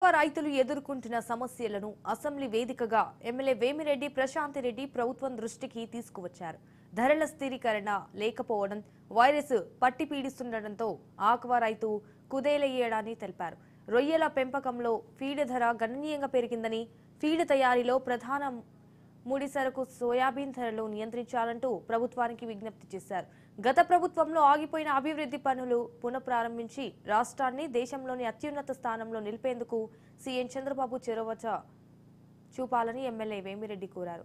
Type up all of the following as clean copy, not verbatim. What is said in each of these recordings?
Aqua రైతులు ఎదుర్కొంటున్న సమస్యలను అసెంబ్లీ వేదికగా ఎమ్మెల్యే వేమిరెడ్డి ప్రశాంత్ రెడ్డి ప్రభుత్వం దృష్టికి తీసుకువచ్చారు. ధరల స్థిరీకరణ లేకపోవడం, వైరస్ పట్టి పీడిస్తుండటంతో ఆక్వా రైతు కుదేలయ్యాడని తెలిపారు. రొయ్యల పెంపకంలో ఫీడ్ ధర గణనీయంగా పెరిగిందని, ఫీడ్ తయారీలో ప్రధాన ముడి సరుకు సోయాబీన్ ధరలు నియంత్రించాలంటూ ప్రభుత్వానికి విజ్ఞప్తి చేశారు. గత ప్రభుత్వంలో ఆగిపోయిన అభివృద్ధి పనులు పునఃప్రారంభించి రాష్ట్రాన్ని దేశంలోని అత్యున్నత స్థానంలో నిలిపేందుకు సీఎం చంద్రబాబు చొరవ చూపాలని ఎమ్మెల్యే వేమిరెడ్డి కోరారు.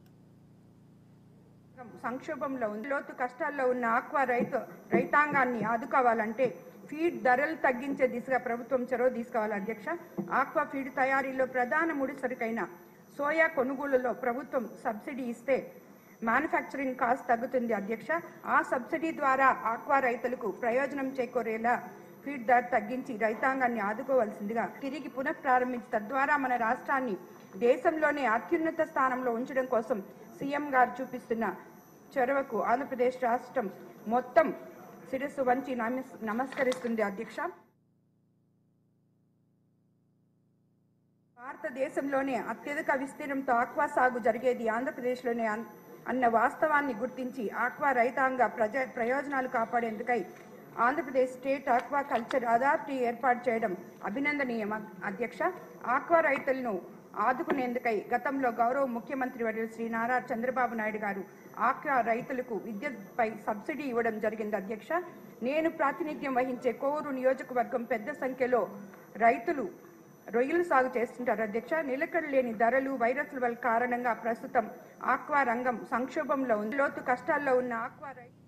సంక్షోభంలో లోతు కష్టాల్లో ఉన్న ఆక్వా రైతాంగాన్ని ఆదుకోవాలంటే ఫీడ్ ధరలు తగ్గించే దిశగా ప్రభుత్వం చొరవ తీసుకోవాలి అధ్యక్ష. ఆక్వా ఫీడ్ తయారీలో ప్రధాన ముడి సరుకైన సోయా కొనుగోలులో ప్రభుత్వం సబ్సిడీ ఇస్తే మ్యానుఫ్యాక్చరింగ్ కాస్ట్ తగ్గుతుంది అధ్యక్ష. ఆ సబ్సిడీ ద్వారా ఆక్వా రైతులకు ప్రయోజనం చేకూరేలా ఫీడ్ ధర తగ్గించి రైతాంగాన్ని ఆదుకోవాల్సిందిగా తిరిగి పునఃప్రారంభించి తద్వారా మన రాష్ట్రాన్ని దేశంలోనే అత్యున్నత స్థానంలో ఉంచడం కోసం సీఎం గారు చూపిస్తున్న చొరవకు ఆంధ్రప్రదేశ్ రాష్ట్రం మొత్తం శిరస్సు వంచి నమస్కరిస్తుంది అధ్యక్ష. భారతదేశంలోనే అత్యధిక విస్తీర్ణంతో ఆక్వా సాగు జరిగేది ఆంధ్రప్రదేశ్లోనే అన్న వాస్తవాన్ని గుర్తించి ఆక్వా రైతాంగ ప్రయోజనాలు కాపాడేందుకై Andhra Pradesh state aqua culture authority ఏర్పాటు చేయడం అభినందనీయం అధ్యక్ష. ఆక్వా రైతులను ఆదుకునేందుకై గతంలో గౌరవ ముఖ్యమంత్రి వర్యులు శ్రీ నారా చంద్రబాబు నాయుడు గారు ఆక్వా రైతులకు విద్యుత్పై సబ్సిడీ ఇవ్వడం జరిగింది అధ్యక్ష. నేను ప్రాతినిధ్యం వహించే కోవూరు నియోజకవర్గం పెద్ద సంఖ్యలో రైతులు రొయ్యలు సాగు చేస్తుంటారు అధ్యక్ష. నిలకడ లేని ధరలు, వైరస్ల వల్ల కారణంగా ప్రస్తుతం ఆక్వా రంగం సంక్షోభంలో ఉంది. లోతు కష్టాల్లో ఉన్న ఆక్వా